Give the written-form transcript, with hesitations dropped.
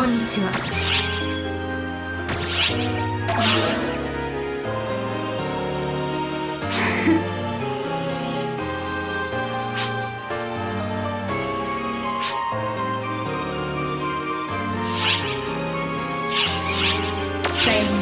んにちは。さようなら。